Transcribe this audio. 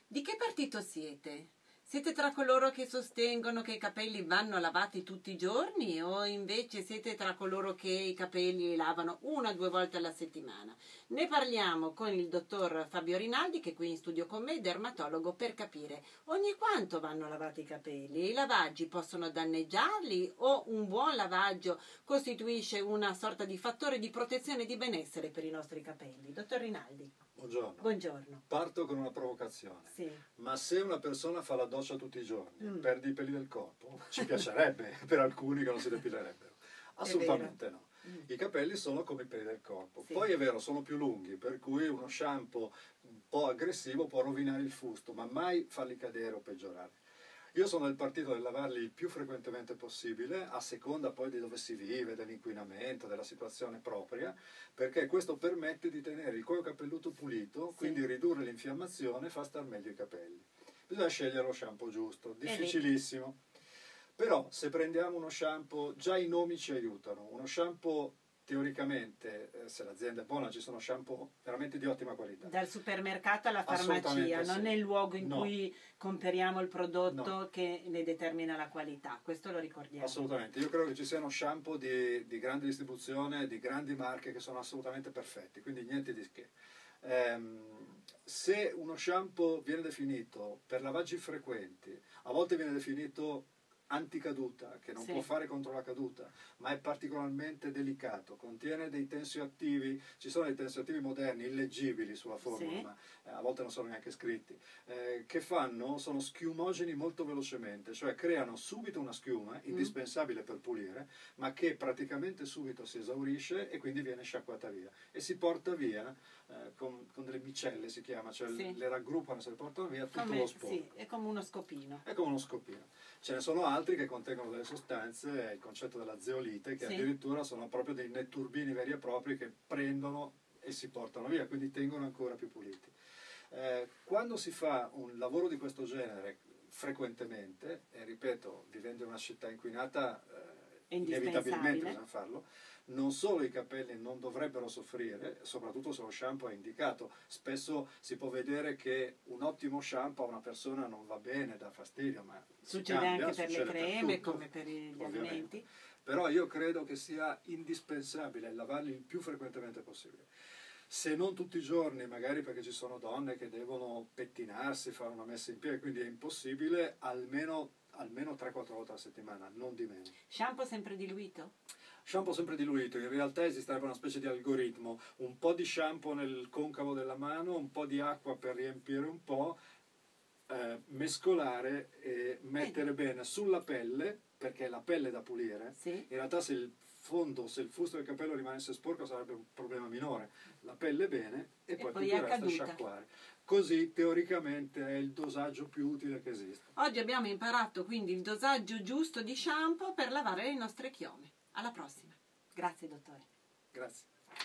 Di che partito siete? Siete tra coloro che sostengono che i capelli vanno lavati tutti i giorni o invece siete tra coloro che i capelli li lavano 1 o 2 volte alla settimana? Ne parliamo con il dottor Fabio Rinaldi, che è qui in studio con me, dermatologo, per capire ogni quanto vanno lavati i capelli. I lavaggi possono danneggiarli o un buon lavaggio costituisce una sorta di fattore di protezione e di benessere per i nostri capelli? Dottor Rinaldi. Buongiorno. Buongiorno. Parto con una provocazione. Sì. Ma se una persona fa la doccia tutti i giorni, perde i peli del corpo? Ci piacerebbe per alcuni che non si depilerebbero. Assolutamente no. I capelli sono come i peli del corpo. Sì. Poi è vero, sono più lunghi, per cui uno shampoo un po' aggressivo può rovinare il fusto, ma mai farli cadere o peggiorare. Io sono del partito del lavarli il più frequentemente possibile, a seconda poi di dove si vive, dell'inquinamento, della situazione propria, perché questo permette di tenere il cuoio capelluto pulito, quindi ridurre l'infiammazione e far star meglio i capelli. Bisogna scegliere lo shampoo giusto, difficilissimo. Però se prendiamo uno shampoo, già i nomi ci aiutano, uno shampoo teoricamente, se l'azienda è buona, ci sono shampoo veramente di ottima qualità. Dal supermercato alla farmacia, non è il luogo in cui comperiamo il prodotto che ne determina la qualità, questo lo ricordiamo. Assolutamente, io credo che ci siano shampoo di grande distribuzione, di grandi marche che sono assolutamente perfetti, quindi niente di che. Se uno shampoo viene definito per lavaggi frequenti, a volte viene definito anticaduta, che non può fare contro la caduta, ma è particolarmente delicato, contiene dei tensioattivi, ci sono dei tensioattivi moderni, illeggibili sulla formula, ma a volte non sono neanche scritti, che sono schiumogeni molto velocemente, cioè creano subito una schiuma, indispensabile per pulire, ma che praticamente subito si esaurisce e quindi viene sciacquata via, e si porta via con delle micelle, si chiama, cioè le raggruppano, se le portano via tutto lo sporco. Sì, è come uno scopino. È come uno scopino. Ce ne sono altri che contengono delle sostanze, il concetto della zeolite, che addirittura sono proprio dei netturbini veri e propri che prendono e si portano via, quindi tengono ancora più puliti. Quando si fa un lavoro di questo genere frequentemente, e ripeto, vivendo in una città inquinata, inevitabilmente bisogna farlo, non solo i capelli non dovrebbero soffrire, soprattutto se lo shampoo è indicato. Spesso si può vedere che un ottimo shampoo a una persona non va bene, dà fastidio, ma succede anche per le creme come per gli alimenti. Però io credo che sia indispensabile lavarli il più frequentemente possibile. Se non tutti i giorni, magari perché ci sono donne che devono pettinarsi, fare una messa in piedi, quindi è impossibile, almeno 3-4 volte alla settimana, non di meno. Shampoo sempre diluito? Shampoo sempre diluito, in realtà esisterebbe una specie di algoritmo, un po' di shampoo nel concavo della mano, un po' di acqua per riempire un po', mescolare e mettere bene sulla pelle, perché è la pelle da pulire. In realtà se il fusto del capello rimanesse sporco sarebbe un problema minore, la pelle bene e poi tutto il resto sciacquare. Così teoricamente è il dosaggio più utile che esiste. Oggi abbiamo imparato quindi il dosaggio giusto di shampoo per lavare le nostre chiome. Alla prossima. Grazie dottore. Grazie.